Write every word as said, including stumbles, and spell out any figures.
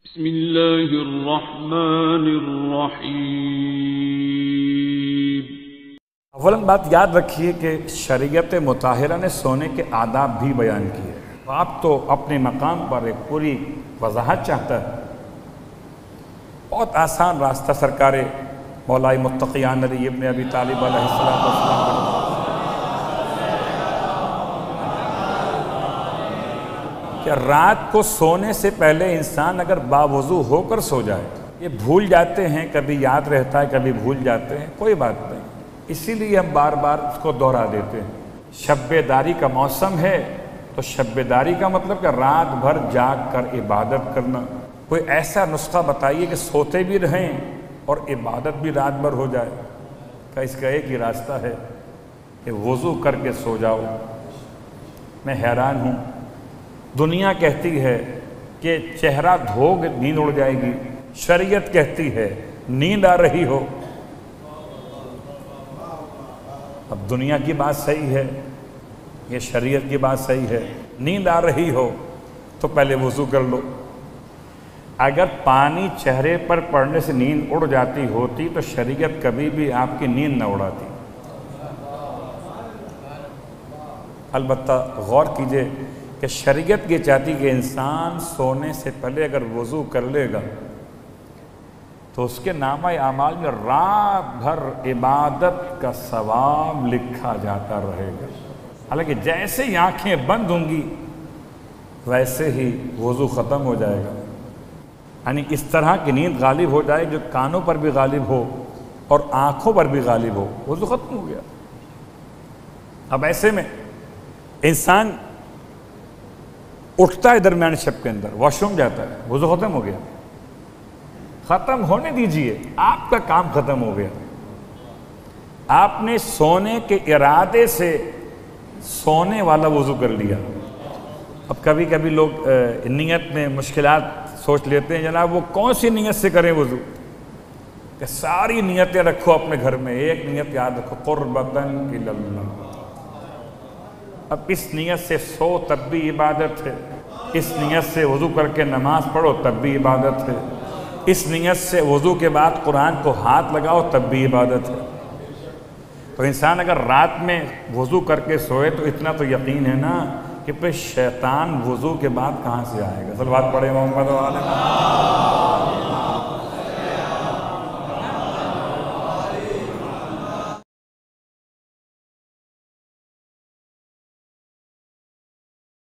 بسم اللہ الرحمن الرحیم۔ اولاً بات یاد رکھیے کہ شریعت مطہرہ نے سونے کے آداب بھی بیان کیے۔ آپ تو اپنے مقام پر ایک پوری وضاحت چاہتا ہے۔ بہت آسان راستہ سرکار مولا متقیان علی ابن ابی طالب علیہ السلام کہ رات کو سونے سے پہلے انسان اگر باوضو ہو کر سو جائے، یہ بھول جاتے ہیں، کبھی یاد رہتا ہے کبھی بھول جاتے ہیں، کوئی بات نہیں، اسی لیے ہم بار بار اس کو دہرا دیتے ہیں۔ شب داری کا موسم ہے تو شب داری کا مطلب کہ رات بھر جاگ کر عبادت کرنا۔ کوئی ایسا نسخہ بتائیے کہ سوتے بھی رہیں اور عبادت بھی رات بھر ہو جائے؟ کہ اس کا ایک ہی راستہ ہے کہ وضو کر کے سو جاؤ۔ میں حیران ہوں، دنیا کہتی ہے کہ چہرہ دھو نیند اڑ جائے گی، شریعت کہتی ہے نیند آ رہی ہو۔ اب دنیا کی بات صحیح ہے، یہ شریعت کی بات صحیح ہے، نیند آ رہی ہو تو پہلے وضو کر لو۔ اگر پانی چہرے پر پڑنے سے نیند اڑ جاتی ہوتی تو شریعت کبھی بھی آپ کی نیند نہ اڑاتی۔ البتہ غور کیجئے کہ شریعت یہ چاہتی کہ انسان سونے سے پہلے اگر وضو کر لے گا تو اس کے نامہ اعمال میں رات بھر عبادت کا ثواب لکھا جاتا رہے گا۔ حالانکہ جیسے ہی آنکھیں بند ہوں گی ویسے ہی وضو ختم ہو جائے گا، یعنی اس طرح کی نیند غالب ہو جائے جو کانوں پر بھی غالب ہو اور آنکھوں پر بھی غالب ہو، وضو ختم ہو گیا۔ اب ایسے میں انسان اٹھتا ہے درمیان شب کے اندر، واش روم جاتا ہے، وضو ختم ہو گیا۔ ختم ہونے دیجئے، آپ کا کام ختم ہو گیا۔ آپ نے سونے کے ارادے سے سونے والا وضو کر لیا۔ اب کبھی کبھی لوگ نیت میں مشکلات سوچ لیتے ہیں، جناب وہ کون سی نیت سے کریں وضو؟ کہ ساری نیتیں رکھو اپنے گھر میں، ایک نیت یاد رکھو، قربتاً الی اللہ۔ اب اس نیت سے سو تب بھی عبادت ہے، اس نیت سے وضو کر کے نماز پڑھو تب بھی عبادت ہے، اس نیت سے وضو کے بعد قرآن کو ہاتھ لگاؤ تب بھی عبادت ہے۔ تو انسان اگر رات میں وضو کر کے سوئے تو اتنا تو یقین ہے نا کہ پھر شیطان وضو کے بعد کہاں سے آئے گا؟ صلوات پڑھیں محمد و آل محمد۔